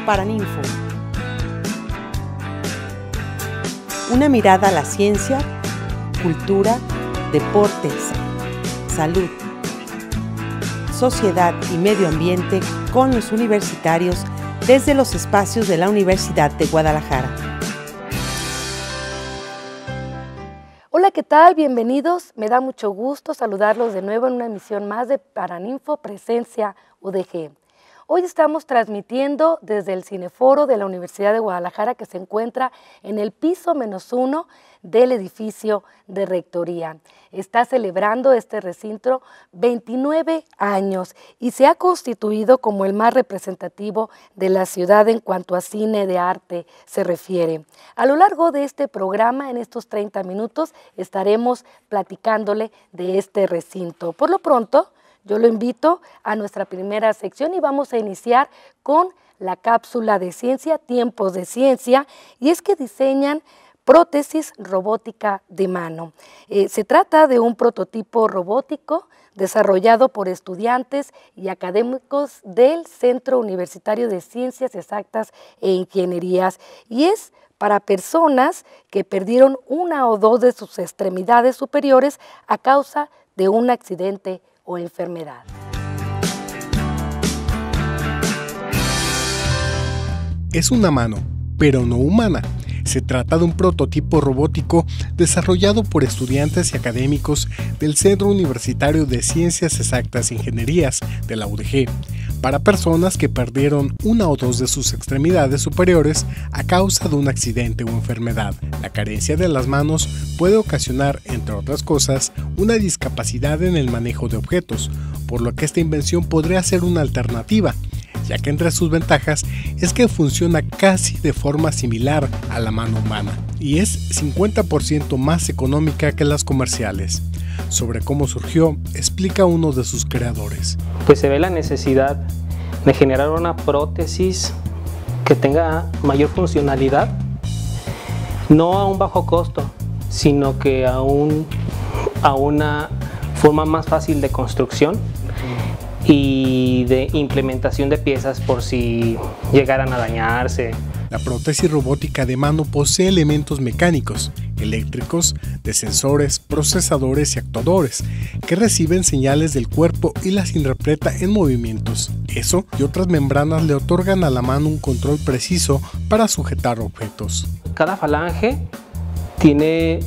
Paraninfo. Una mirada a la ciencia, cultura, deportes, salud, sociedad y medio ambiente con los universitarios desde los espacios de la Universidad de Guadalajara. Hola, ¿qué tal? Bienvenidos. Me da mucho gusto saludarlos de nuevo en una emisión más de Paraninfo Presencia UDG. Hoy estamos transmitiendo desde el Cineforo de la Universidad de Guadalajara, que se encuentra en el piso -1 del edificio de Rectoría. Está celebrando este recinto 29 años y se ha constituido como el más representativo de la ciudad en cuanto a cine de arte se refiere. A lo largo de este programa, en estos 30 minutos, estaremos platicándole de este recinto. Por lo pronto, yo lo invito a nuestra primera sección y vamos a iniciar con la cápsula de ciencia, tiempos de ciencia, y es que diseñan prótesis robótica de mano. Se trata de un prototipo robótico desarrollado por estudiantes y académicos del Centro Universitario de Ciencias Exactas e Ingenierías, y es para personas que perdieron una o dos de sus extremidades superiores a causa de un accidente o enfermedad. Es una mano, pero no humana. Se trata de un prototipo robótico desarrollado por estudiantes y académicos del Centro Universitario de Ciencias Exactas e Ingenierías de la UDG, para personas que perdieron una o dos de sus extremidades superiores a causa de un accidente o enfermedad. La carencia de las manos puede ocasionar, entre otras cosas, una discapacidad en el manejo de objetos, por lo que esta invención podría ser una alternativa, ya que entre sus ventajas es que funciona casi de forma similar a la mano humana y es 50% más económica que las comerciales. Sobre cómo surgió, explica uno de sus creadores. Pues se ve la necesidad de generar una prótesis que tenga mayor funcionalidad, no a un bajo costo, sino que a una forma más fácil de construcción y de implementación de piezas por si llegaran a dañarse. La prótesis robótica de mano posee elementos mecánicos, eléctricos, de sensores, procesadores y actuadores, que reciben señales del cuerpo y las interpreta en movimientos. Eso y otras membranas le otorgan a la mano un control preciso para sujetar objetos. Cada falange tiene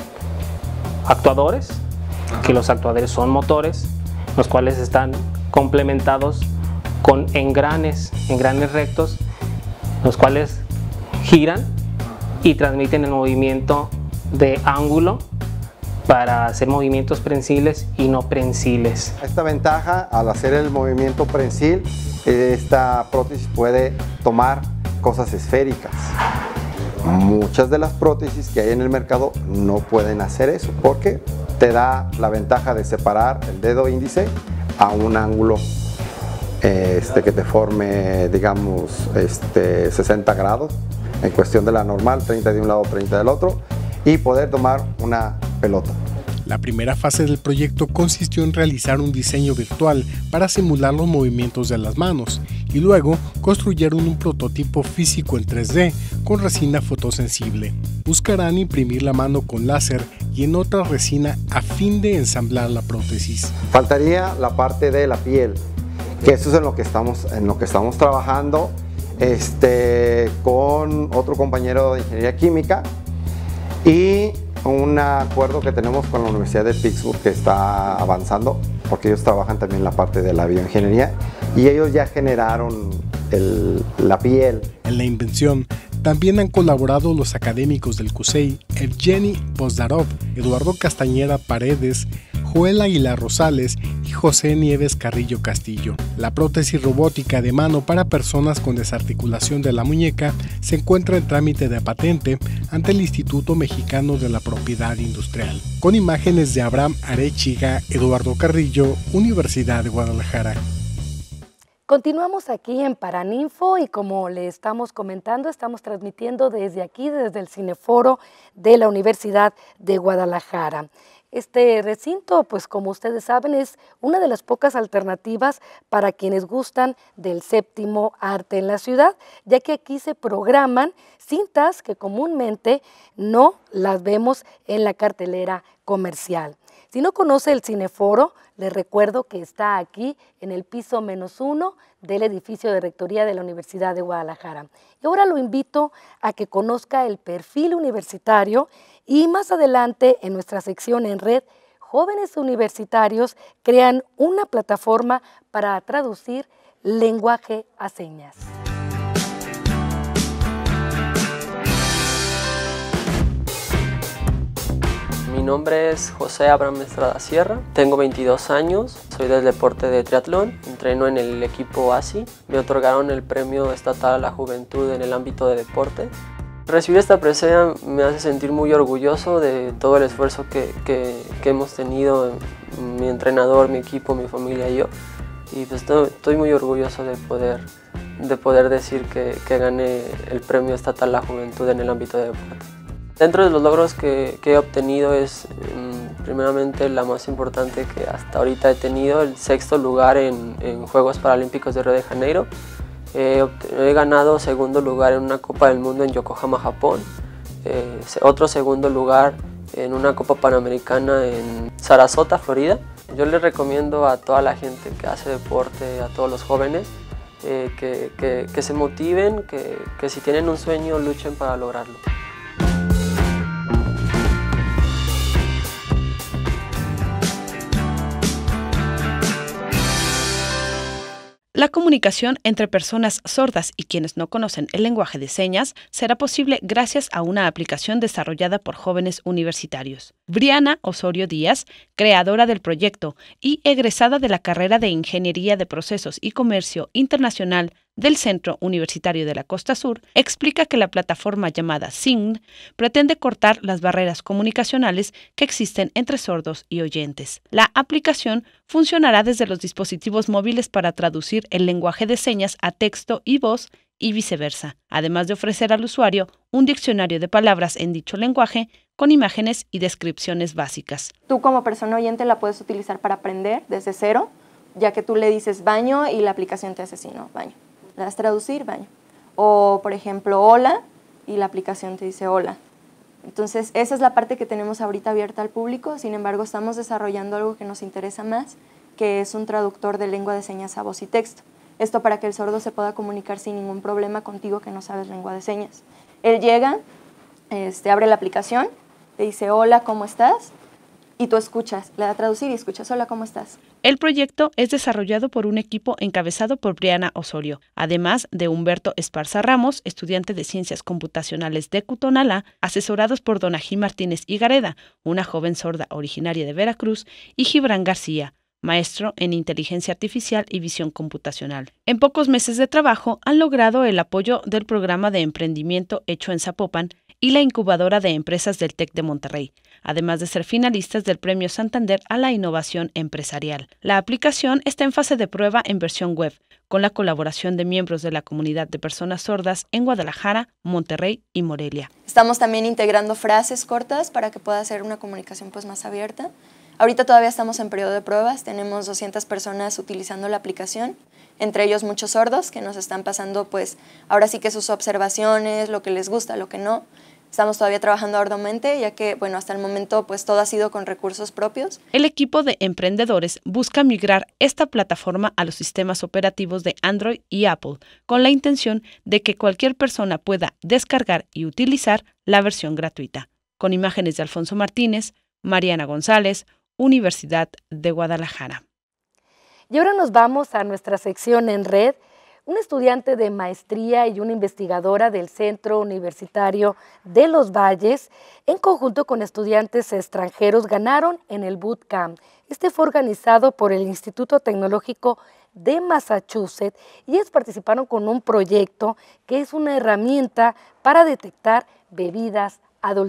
actuadores, que los actuadores son motores, los cuales están complementados con engranes rectos, los cuales giran y transmiten el movimiento de ángulo para hacer movimientos prensiles y no prensiles. Esta ventaja, al hacer el movimiento prensil, esta prótesis puede tomar cosas esféricas. Muchas de las prótesis que hay en el mercado no pueden hacer eso porque te da la ventaja de separar el dedo índice a un ángulo que te forme, digamos, 60 grados en cuestión de la normal, 30 de un lado, 30 del otro, y poder tomar una pelota. La primera fase del proyecto consistió en realizar un diseño virtual para simular los movimientos de las manos y luego construyeron un prototipo físico en 3D con resina fotosensible. Buscarán imprimir la mano con láser y en otra resina a fin de ensamblar la prótesis. Faltaría la parte de la piel, que eso es en lo que estamos trabajando con otro compañero de ingeniería química y un acuerdo que tenemos con la Universidad de Pittsburgh que está avanzando porque ellos trabajan también en la parte de la bioingeniería y ellos ya generaron la piel. En la invención también han colaborado los académicos del CUSEI, Evgeny Pozdarov, Eduardo Castañeda Paredes, Joel Aguilar Rosales y José Nieves Carrillo Castillo. La prótesis robótica de mano para personas con desarticulación de la muñeca se encuentra en trámite de patente ante el Instituto Mexicano de la Propiedad Industrial. Con imágenes de Abraham Arechiga, Eduardo Carrillo, Universidad de Guadalajara. Continuamos aquí en Paraninfo y como le estamos comentando, estamos transmitiendo desde aquí, desde el Cineforo de la Universidad de Guadalajara. Este recinto, pues como ustedes saben, es una de las pocas alternativas para quienes gustan del séptimo arte en la ciudad, ya que aquí se programan cintas que comúnmente no las vemos en la cartelera comercial. Si no conoce el Cineforo, les recuerdo que está aquí en el piso -1 del edificio de Rectoría de la Universidad de Guadalajara. Y ahora lo invito a que conozca el perfil universitario y más adelante en nuestra sección en red, jóvenes universitarios crean una plataforma para traducir lenguaje a señas. Mi nombre es José Abraham Estrada Sierra, tengo 22 años, soy del deporte de triatlón, entreno en el equipo ASI, me otorgaron el Premio Estatal a la Juventud en el ámbito de deporte. Recibir esta presea me hace sentir muy orgulloso de todo el esfuerzo que hemos tenido, mi entrenador, mi equipo, mi familia y yo, y pues estoy muy orgulloso de poder decir que gané el Premio Estatal a la Juventud en el ámbito de deporte. Dentro de los logros que he obtenido es primeramente la más importante que hasta ahorita he tenido, el 6º lugar en Juegos Paralímpicos de Río de Janeiro. He ganado 2º lugar en una Copa del Mundo en Yokohama, Japón, otro 2º lugar en una Copa Panamericana en Sarasota, Florida. Yo les recomiendo a toda la gente que hace deporte, a todos los jóvenes, que se motiven, que si tienen un sueño luchen para lograrlo. La comunicación entre personas sordas y quienes no conocen el lenguaje de señas será posible gracias a una aplicación desarrollada por jóvenes universitarios. Briana Osorio Díaz, creadora del proyecto y egresada de la carrera de Ingeniería de Procesos y Comercio Internacional del Centro Universitario de la Costa Sur, explica que la plataforma llamada Sign pretende cortar las barreras comunicacionales que existen entre sordos y oyentes. La aplicación funcionará desde los dispositivos móviles para traducir el lenguaje de señas a texto y voz y viceversa, además de ofrecer al usuario un diccionario de palabras en dicho lenguaje con imágenes y descripciones básicas. Tú como persona oyente la puedes utilizar para aprender desde cero, ya que tú le dices baño y la aplicación te hace así, ¿no? Baño. Le das traducir, baño. O, por ejemplo, hola, y la aplicación te dice hola. Entonces, esa es la parte que tenemos ahorita abierta al público. Sin embargo, estamos desarrollando algo que nos interesa más, que es un traductor de lengua de señas a voz y texto. Esto para que el sordo se pueda comunicar sin ningún problema contigo que no sabes lengua de señas. Él llega, abre la aplicación, te dice hola, ¿cómo estás? Y tú escuchas, le da a traducir y escuchas hola, ¿cómo estás? El proyecto es desarrollado por un equipo encabezado por Briana Osorio, además de Humberto Esparza Ramos, estudiante de Ciencias Computacionales de Cutonalá, asesorados por Donají Martínez Higareda, una joven sorda originaria de Veracruz, y Gibran García, maestro en Inteligencia Artificial y Visión Computacional. En pocos meses de trabajo han logrado el apoyo del programa de emprendimiento hecho en Zapopan y la incubadora de empresas del TEC de Monterrey, además de ser finalistas del Premio Santander a la Innovación Empresarial. La aplicación está en fase de prueba en versión web, con la colaboración de miembros de la comunidad de personas sordas en Guadalajara, Monterrey y Morelia. Estamos también integrando frases cortas para que pueda ser una comunicación pues, más abierta. Ahorita todavía estamos en periodo de pruebas, tenemos 200 personas utilizando la aplicación, entre ellos muchos sordos que nos están pasando pues ahora sí que sus observaciones, lo que les gusta, lo que no. Estamos todavía trabajando arduamente, ya que, bueno, hasta el momento pues todo ha sido con recursos propios. El equipo de emprendedores busca migrar esta plataforma a los sistemas operativos de Android y Apple, con la intención de que cualquier persona pueda descargar y utilizar la versión gratuita. Con imágenes de Alfonso Martínez, Mariana González, Universidad de Guadalajara. Y ahora nos vamos a nuestra sección en red. Un estudiante de maestría y una investigadora del Centro Universitario de los Valles, en conjunto con estudiantes extranjeros, ganaron en el Bootcamp. Este fue organizado por el Instituto Tecnológico de Massachusetts y ellos participaron con un proyecto que es una herramienta para detectar bebidas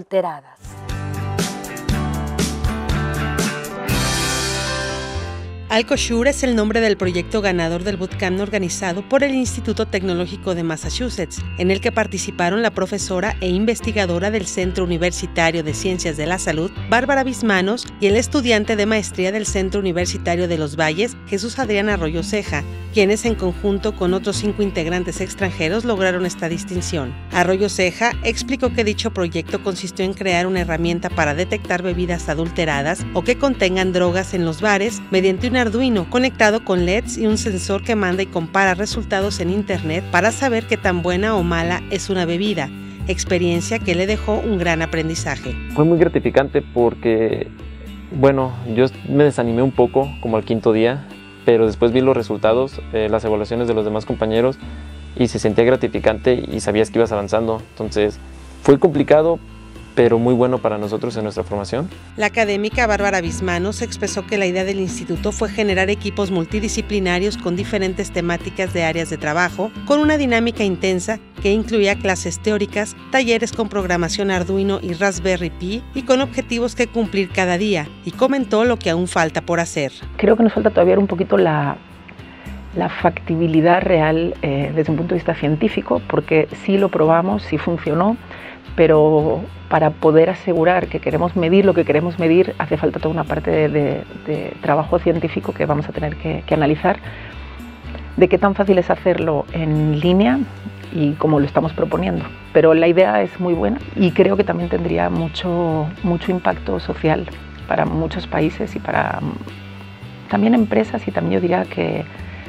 adulteradas. Alcoshur es el nombre del proyecto ganador del bootcamp organizado por el Instituto Tecnológico de Massachusetts, en el que participaron la profesora e investigadora del Centro Universitario de Ciencias de la Salud, Bárbara Bismanos, y el estudiante de maestría del Centro Universitario de Los Valles, Jesús Adrián Arroyo Ceja, quienes en conjunto con otros 5 integrantes extranjeros lograron esta distinción. Arroyo Ceja explicó que dicho proyecto consistió en crear una herramienta para detectar bebidas adulteradas o que contengan drogas en los bares mediante un Arduino conectado con LEDs y un sensor que manda y compara resultados en internet para saber qué tan buena o mala es una bebida, experiencia que le dejó un gran aprendizaje. Fue muy gratificante porque, bueno, yo me desanimé un poco como al 5.º día, pero después vi los resultados, las evaluaciones de los demás compañeros y se sentía gratificante y sabías que ibas avanzando. Entonces fue complicado, pero muy bueno para nosotros en nuestra formación. La académica Bárbara Bismanos expresó que la idea del instituto fue generar equipos multidisciplinarios con diferentes temáticas de áreas de trabajo, con una dinámica intensa que incluía clases teóricas, talleres con programación Arduino y Raspberry Pi y con objetivos que cumplir cada día, y comentó lo que aún falta por hacer. Creo que nos falta todavía un poquito la factibilidad real desde un punto de vista científico, porque sí lo probamos, sí funcionó, pero para poder asegurar que queremos medir lo que queremos medir, hace falta toda una parte de trabajo científico que vamos a tener que analizar, de qué tan fácil es hacerlo en línea y cómo lo estamos proponiendo. Pero la idea es muy buena y creo que también tendría mucho impacto social para muchos países y para también empresas, y también yo diría que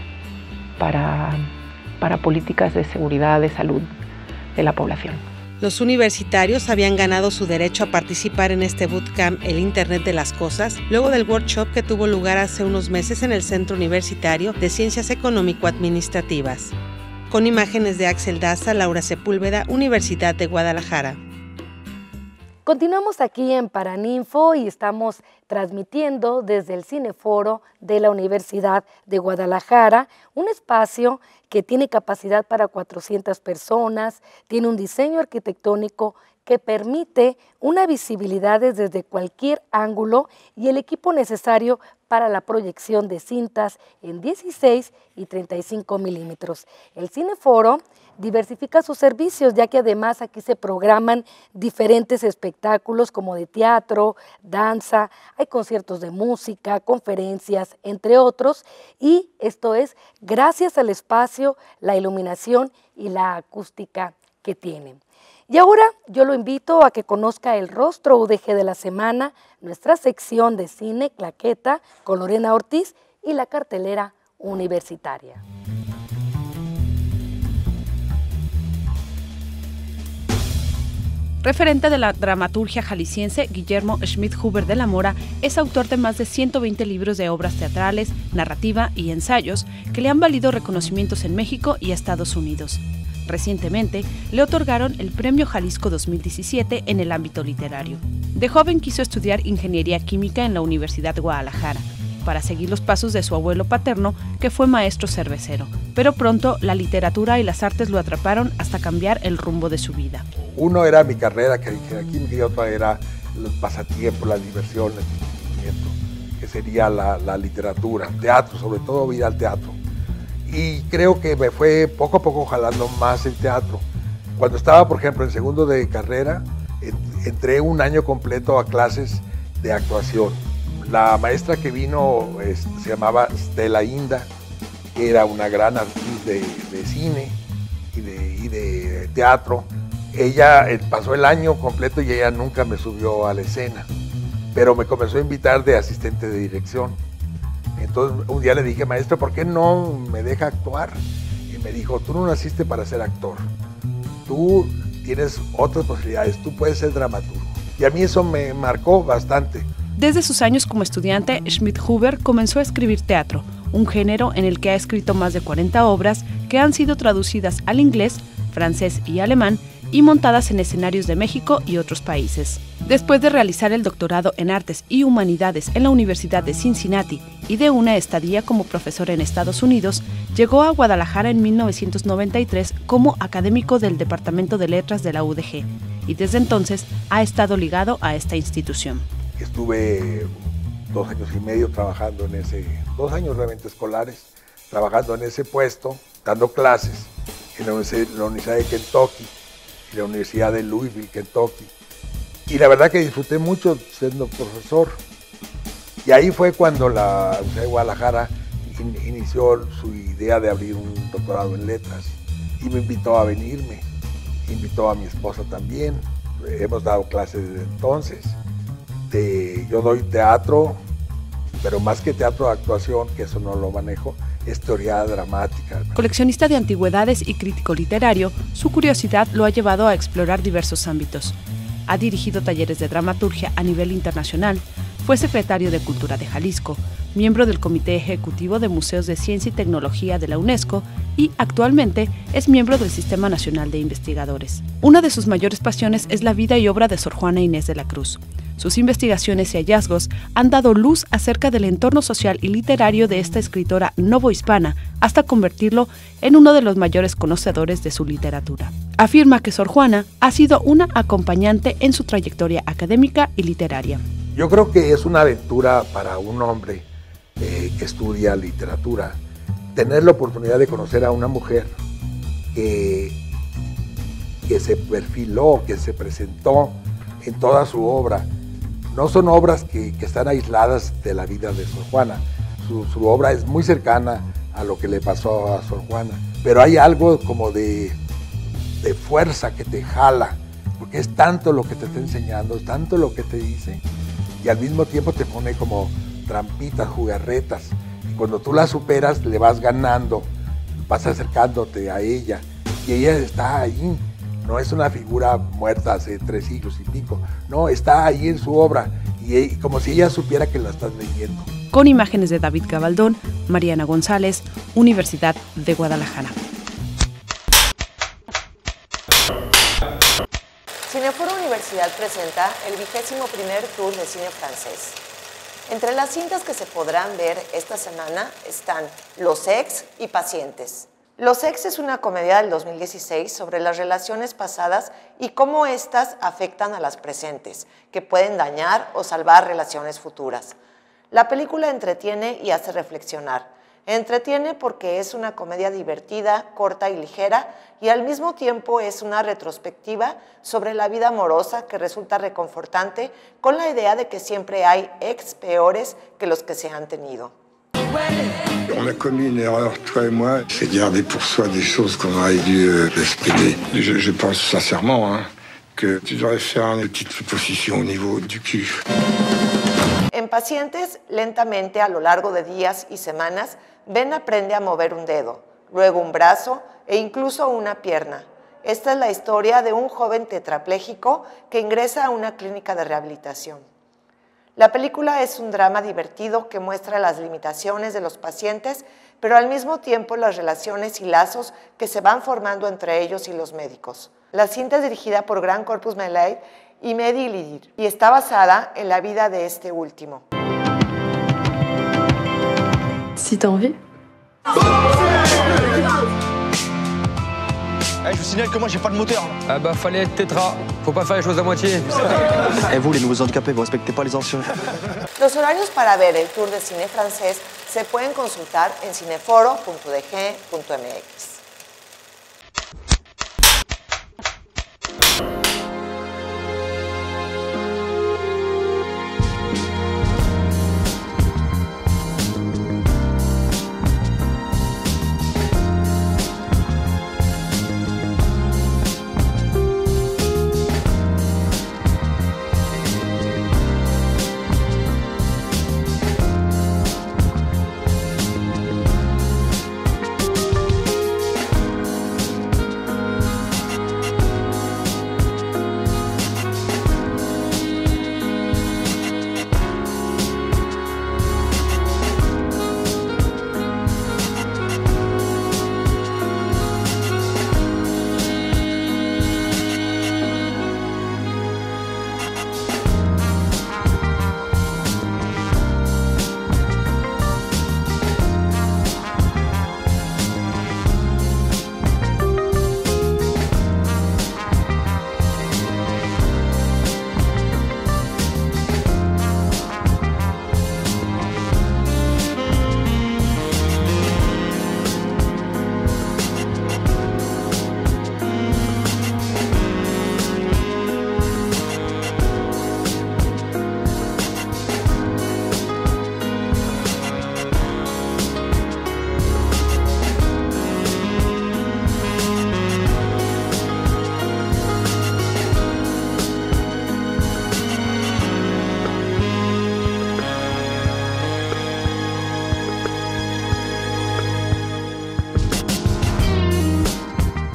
para políticas de seguridad, de salud de la población. Los universitarios habían ganado su derecho a participar en este bootcamp El Internet de las Cosas, luego del workshop que tuvo lugar hace unos meses en el Centro Universitario de Ciencias Económico-Administrativas. Con imágenes de Axel Daza, Laura Sepúlveda, Universidad de Guadalajara. Continuamos aquí en Paraninfo y estamos transmitiendo desde el Cineforo de la Universidad de Guadalajara, un espacio que tiene capacidad para 400 personas, tiene un diseño arquitectónico que permite una visibilidad desde cualquier ángulo y el equipo necesario para la proyección de cintas en 16 y 35 milímetros. El Cineforo diversifica sus servicios, ya que además aquí se programan diferentes espectáculos como de teatro, danza, hay conciertos de música, conferencias, entre otros, y esto es gracias al espacio, la iluminación y la acústica que tienen. Y ahora yo lo invito a que conozca el rostro UDG de la semana, nuestra sección de cine Claqueta con Lorena Ortiz y la cartelera universitaria. Referente de la dramaturgia jalisciense, Guillermo Schmidt-Huber de la Mora es autor de más de 120 libros de obras teatrales, narrativa y ensayos que le han valido reconocimientos en México y Estados Unidos. Recientemente le otorgaron el Premio Jalisco 2017 en el ámbito literario. De joven quiso estudiar ingeniería química en la Universidad de Guadalajara, para seguir los pasos de su abuelo paterno, que fue maestro cervecero. Pero pronto la literatura y las artes lo atraparon hasta cambiar el rumbo de su vida. Uno era mi carrera, que era química, y otra era el pasatiempo, la diversión, el entretenimiento, que sería la literatura, teatro, sobre todo ir al teatro. Y creo que me fue poco a poco jalando más el teatro. Cuando estaba, por ejemplo, en segundo de carrera, entré un año completo a clases de actuación. La maestra que vino se llamaba Stella Inda, que era una gran actriz de cine y de teatro. Ella pasó el año completo y ella nunca me subió a la escena, pero me comenzó a invitar de asistente de dirección. Entonces un día le dije, maestro, ¿por qué no me deja actuar? Y me dijo, tú no naciste para ser actor, tú tienes otras posibilidades, tú puedes ser dramaturgo. Y a mí eso me marcó bastante. Desde sus años como estudiante, Schmidt-Huber comenzó a escribir teatro, un género en el que ha escrito más de 40 obras que han sido traducidas al inglés, francés y alemán y montadas en escenarios de México y otros países. Después de realizar el doctorado en Artes y Humanidades en la Universidad de Cincinnati y de una estadía como profesor en Estados Unidos, llegó a Guadalajara en 1993 como académico del Departamento de Letras de la UDG y desde entonces ha estado ligado a esta institución. Estuve 2 años y medio trabajando en 2 años realmente escolares, trabajando en ese puesto, dando clases en la Universidad de Kentucky y la Universidad de Louisville, Kentucky. Y la verdad que disfruté mucho siendo profesor. Y ahí fue cuando la Universidad de Guadalajara inició su idea de abrir un doctorado en letras y me invitó a venirme, invitó a mi esposa también. Hemos dado clases desde entonces. Yo doy teatro, pero más que teatro de actuación, que eso no lo manejo, es teoría dramática. Coleccionista de antigüedades y crítico literario, su curiosidad lo ha llevado a explorar diversos ámbitos. Ha dirigido talleres de dramaturgia a nivel internacional, fue secretario de Cultura de Jalisco, miembro del Comité Ejecutivo de Museos de Ciencia y Tecnología de la UNESCO y actualmente es miembro del Sistema Nacional de Investigadores. Una de sus mayores pasiones es la vida y obra de Sor Juana Inés de la Cruz. Sus investigaciones y hallazgos han dado luz acerca del entorno social y literario de esta escritora novohispana, hasta convertirlo en uno de los mayores conocedores de su literatura. Afirma que Sor Juana ha sido una acompañante en su trayectoria académica y literaria. Yo creo que es una aventura para un hombre que estudia literatura, tener la oportunidad de conocer a una mujer que se perfiló, que se presentó en toda su obra. No son obras que están aisladas de la vida de Sor Juana. Su obra es muy cercana a lo que le pasó a Sor Juana, pero hay algo como de fuerza que te jala, porque es tanto lo que te está enseñando, es tanto lo que te dice, y al mismo tiempo te pone como trampitas, jugarretas, y cuando tú las superas le vas ganando, vas acercándote a ella, y ella está ahí. No es una figura muerta hace 3 siglos y pico, no, está ahí en su obra, y como si ella supiera que la estás leyendo. Con imágenes de David Gabaldón, Mariana González, Universidad de Guadalajara. Cineforo Universidad presenta el 21º Tour de Cine Francés. Entre las cintas que se podrán ver esta semana están Los Ex y Pacientes. Los Ex es una comedia del 2016 sobre las relaciones pasadas y cómo éstas afectan a las presentes, que pueden dañar o salvar relaciones futuras. La película entretiene y hace reflexionar. Entretiene porque es una comedia divertida, corta y ligera, y al mismo tiempo es una retrospectiva sobre la vida amorosa que resulta reconfortante con la idea de que siempre hay ex peores que los que se han tenido. On a commis une erreur, toi et moi, c'est de garder pour soi des choses qu'on aurait dû exprimer. Je pense sincèrement que tu devrais faire une petite position au niveau du cul. En Pacientes, lentamente a lo largo de días y semanas, Ben aprende a mover un dedo, luego un brazo e incluso una pierna. Esta es la historia de un joven tetrapléjico que ingresa a una clínica de rehabilitación. La película es un drama divertido que muestra las limitaciones de los pacientes, pero al mismo tiempo las relaciones y lazos que se van formando entre ellos y los médicos. La cinta es dirigida por Grand Corpus Melley y Mehdi Lidir y está basada en la vida de este último. Si t'as envie. Je vous signale que moi j'ai pas de moteur. Ah bah fallait être tétra, faut pas faire les choses à moitié. Et vous les nouveaux handicapés, vous respectez pas les anciens. Los horarios para ver el tour de cine francés se pueden consultar en cineforo.dg.mx.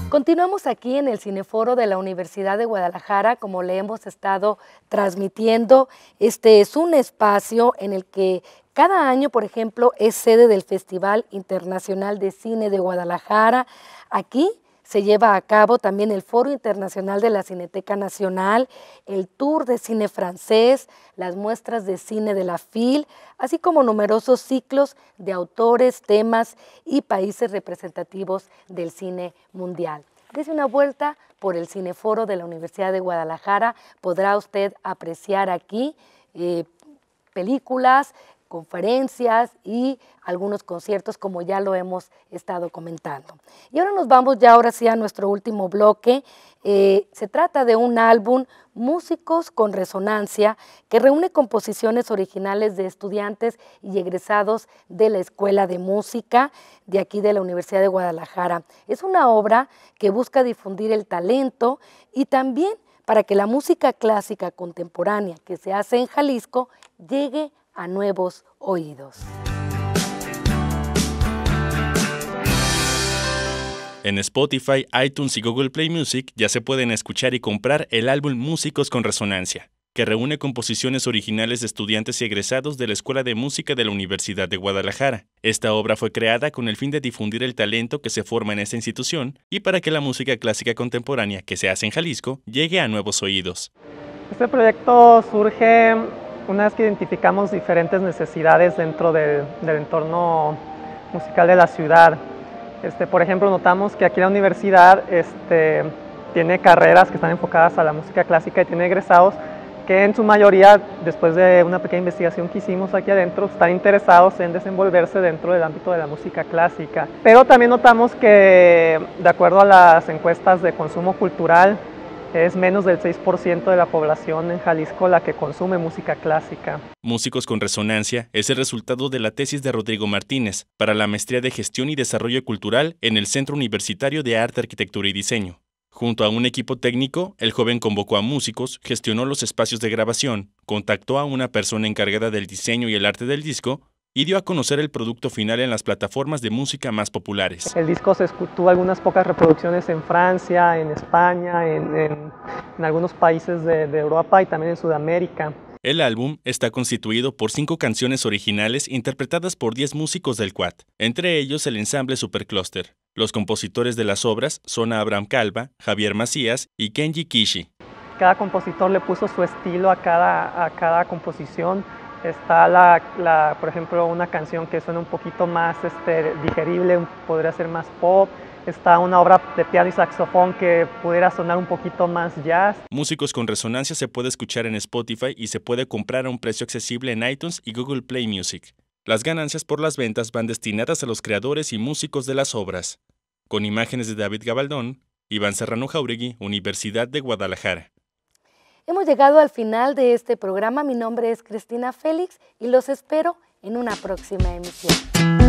Continuamos aquí en el Cineforo de la Universidad de Guadalajara, como le hemos estado transmitiendo. Este es un espacio en el que cada año, por ejemplo, es sede del Festival Internacional de Cine de Guadalajara. Aquí se lleva a cabo también el Foro Internacional de la Cineteca Nacional, el Tour de Cine Francés, las muestras de cine de la FIL, así como numerosos ciclos de autores, temas y países representativos del cine mundial. Dese una vuelta por el Cineforo de la Universidad de Guadalajara, podrá usted apreciar aquí películas, conferencias y algunos conciertos, como ya lo hemos estado comentando. Y ahora nos vamos ahora sí a nuestro último bloque. Se trata de un álbum, Músicos con Resonancia, que reúne composiciones originales de estudiantes y egresados de la Escuela de Música de aquí de la Universidad de Guadalajara. Es una obra que busca difundir el talento y también para que la música clásica contemporánea que se hace en Jalisco llegue a nuevos oídos. En Spotify, iTunes y Google Play Music ya se pueden escuchar y comprar el álbum Músicos con Resonancia, que reúne composiciones originales de estudiantes y egresados de la Escuela de Música de la Universidad de Guadalajara. Esta obra fue creada con el fin de difundir el talento que se forma en esta institución y para que la música clásica contemporánea que se hace en Jalisco llegue a nuevos oídos. Este proyecto surge una vez que identificamos diferentes necesidades dentro del entorno musical de la ciudad. Por ejemplo, notamos que aquí la universidad tiene carreras que están enfocadas a la música clásica y tiene egresados que en su mayoría, después de una pequeña investigación que hicimos aquí adentro, están interesados en desenvolverse dentro del ámbito de la música clásica. Pero también notamos que, de acuerdo a las encuestas de consumo cultural, es menos del 6% de la población en Jalisco la que consume música clásica. Músicos con Resonancia es el resultado de la tesis de Rodrigo Martínez para la Maestría de Gestión y Desarrollo Cultural en el Centro Universitario de Arte, Arquitectura y Diseño. Junto a un equipo técnico, el joven convocó a músicos, gestionó los espacios de grabación, contactó a una persona encargada del diseño y el arte del disco y dio a conocer el producto final en las plataformas de música más populares. El disco tuvo algunas pocas reproducciones en Francia, en España, en algunos países de Europa y también en Sudamérica. El álbum está constituido por 5 canciones originales interpretadas por 10 músicos del CUAT, entre ellos el ensamble Supercluster. Los compositores de las obras son Abraham Calva, Javier Macías y Kenji Kishi. Cada compositor le puso su estilo a cada composición. Está por ejemplo, una canción que suena un poquito más digerible, podría ser más pop. Está una obra de piano y saxofón que pudiera sonar un poquito más jazz. Músicos con Resonancia se puede escuchar en Spotify y se puede comprar a un precio accesible en iTunes y Google Play Music. Las ganancias por las ventas van destinadas a los creadores y músicos de las obras. Con imágenes de David Gabaldón, Iván Serrano Jauregui, Universidad de Guadalajara. Hemos llegado al final de este programa. Mi nombre es Cristina Félix y los espero en una próxima emisión.